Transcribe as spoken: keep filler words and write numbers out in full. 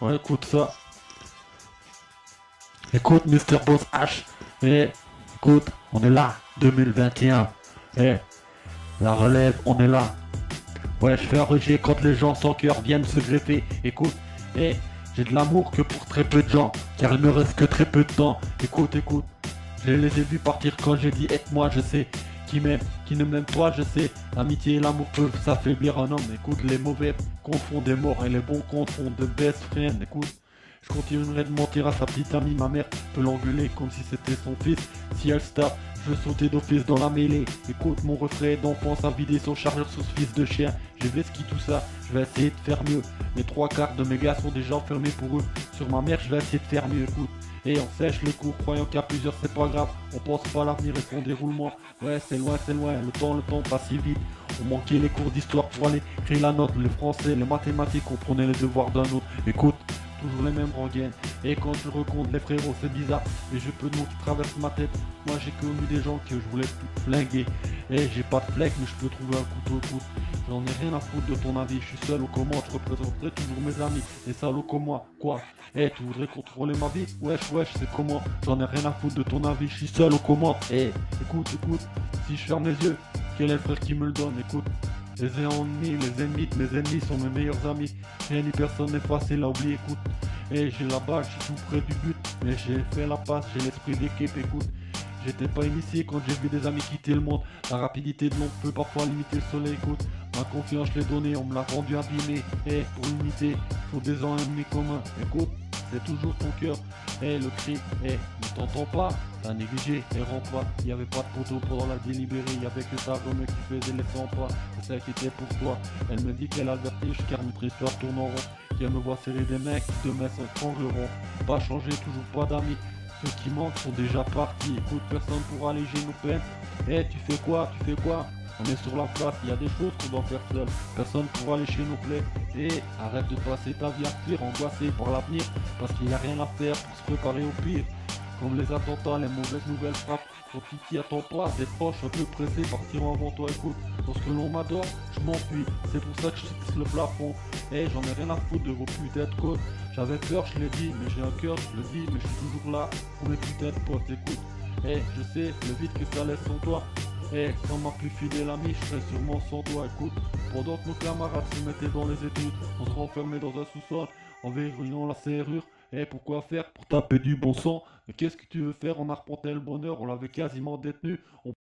Ouais, écoute ça. Écoute, Mister Boss H. Eh, écoute, on est là, deux mille vingt et un. Eh, la relève, on est là. Ouais, je fais un rejet quand les gens sans cœur viennent se greffer. Écoute, eh, j'ai de l'amour que pour très peu de gens, car il me reste que très peu de temps. Écoute, écoute, je les ai vus partir quand j'ai dit aide-moi, je sais. Qui m'aime, qui ne m'aime pas, je sais. L'amitié et l'amour peuvent s'affaiblir un homme. Écoute, les mauvais confondent des morts et les bons confondent de best friend. Écoute, je continuerai de mentir à sa petite amie. Ma mère peut l'engueuler comme si c'était son fils. Si elle se tape, je sautais d'office dans la mêlée. Écoute, mon refrain d'enfance a vidé son chargeur sur ce fils de chien. J'ai ski tout ça, je vais essayer de faire mieux. Les trois quarts de mes gars sont déjà enfermés pour eux. Sur ma mère, je vais essayer de faire mieux. Écoute, et on sèche les cours, croyant qu'il y a plusieurs, c'est pas grave. On pense pas à l'avenir et son déroulement. Ouais, c'est loin, c'est loin, le temps, le temps passe si vite. On manquait les cours d'histoire pour aller créer la note, le français, les mathématiques, on prenait les devoirs d'un autre. Écoute, toujours les mêmes rengaines. Et quand je recompte les frérots, c'est bizarre. Et je peux de mots qui traversent ma tête. Moi j'ai connu des gens que je voulais flinguer. Et j'ai pas de flec, mais je peux trouver un couteau au coude. J'en ai rien à foutre de ton avis. Je suis seul aux commandes, je représenterai toujours mes amis. Et salauds comme moi, quoi? Eh, tu voudrais contrôler ma vie? Wesh, wesh, c'est comment? J'en ai rien à foutre de ton avis. Je suis seul aux commandes. Eh, écoute, écoute. Si je ferme les yeux, quel est le frère qui me le donne? Écoute. Les ennemis, les ennemis de mes ennemis sont mes meilleurs amis. Rien ni personne n'est facile à oublier, écoute. Et j'ai la balle, je suis tout près du but. Mais j'ai fait la passe, j'ai l'esprit d'équipe, écoute. J'étais pas initié quand j'ai vu des amis quitter le monde. La rapidité de l'ombre peut parfois limiter le soleil, écoute. Ma confiance je l'ai donnée, on me l'a rendu abîmé. Et pour l'unité, faut des ennemis communs. Écoute, c'est toujours ton cœur. Et le cri, et ne t'entends pas. T'as négligé et rends pas. Il y avait pas de poteau pendant la délibérée. Il y avait que ta remue qui faisait les cent pas. C'est celle qui était pour toi. Elle me dit qu'elle a le vertige car notre histoire tourne en rond. Qu'elle me voit serrer des mecs qui demain s'étrangleront. Pas changer, toujours pas d'amis. Ceux qui manquent sont déjà partis. Écoute, personne pour alléger nos peines. Eh, tu fais quoi? Tu fais quoi? On est sur la place, il y a des choses qu'on doit faire seul. Personne pour aller chez nos plaies. Et arrête de passer ta vie à fuir, angoissé par l'avenir. Parce qu'il n'y a rien à faire pour se préparer au pire. Comme les attentats, les mauvaises nouvelles frappent. Quand tu t'y attends pas, des proches un peu pressés partiront avant toi. Écoute, lorsque l'on m'adore, je m'enfuis. C'est pour ça que je fixe le plafond. Eh, j'en ai rien à foutre de vos putains de côtes. J'avais peur, je l'ai dit, mais j'ai un cœur, je le dis, mais je suis toujours là pour mes putains de potes. Écoute, eh, je sais le vide que ça laisse sans toi. Eh, sans ma plus fidèle amie, je serais sûrement sans toi. Écoute, pendant que nos camarades se mettaient dans les études, on se renfermait dans un sous-sol en verrouillant la serrure. Eh, pourquoi faire? Pour taper du bon sang. Mais qu'est-ce que tu veux faire? On arpentait le bonheur, on l'avait quasiment détenu. On